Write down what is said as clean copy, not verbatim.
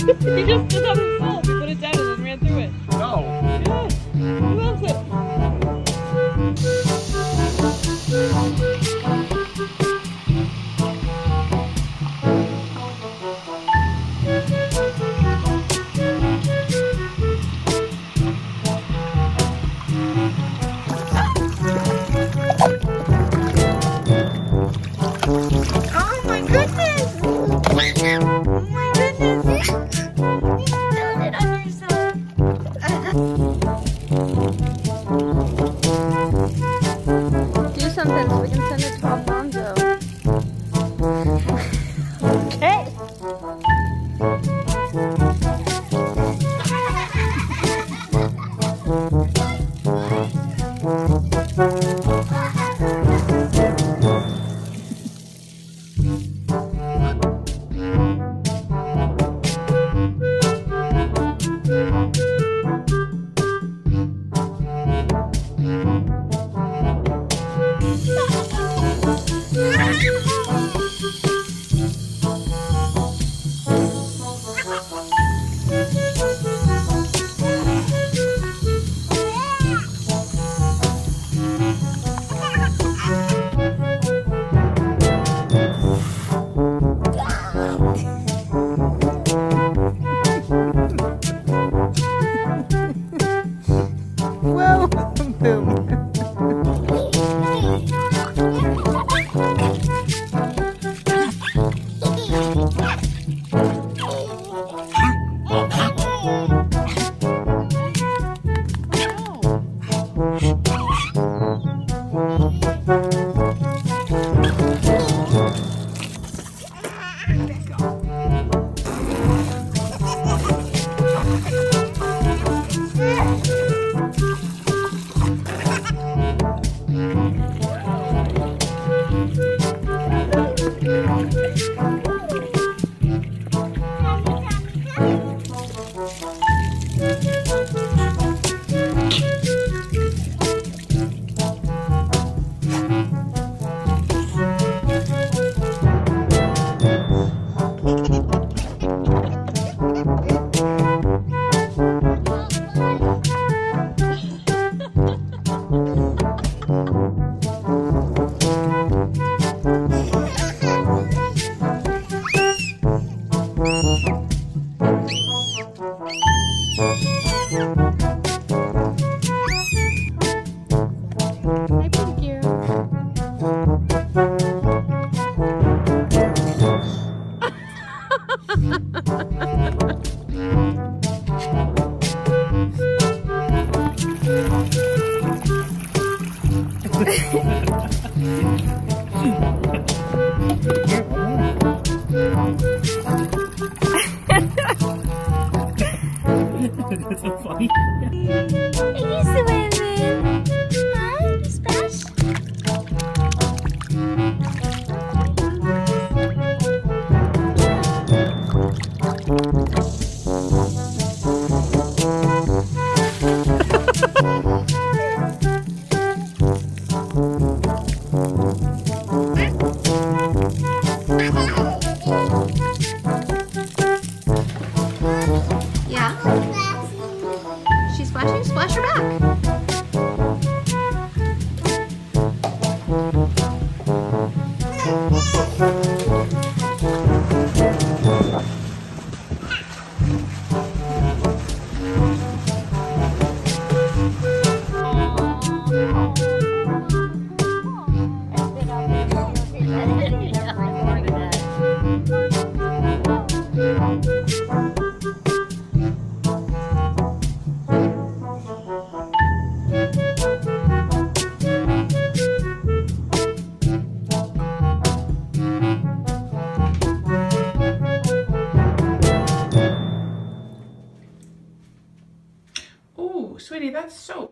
He just stood on his phone, he put it down and then ran through it. No. Yeah. He loves it. Oh my goodness! Oh my goodness! You spilled it on yourself. Do something so we can send it to Alfonso. Okay. Well, boom. That's so funny. Are you swimming? Huh? You splash? Yeah? She's splashing? Splash her back. Oh, sweetie, that's so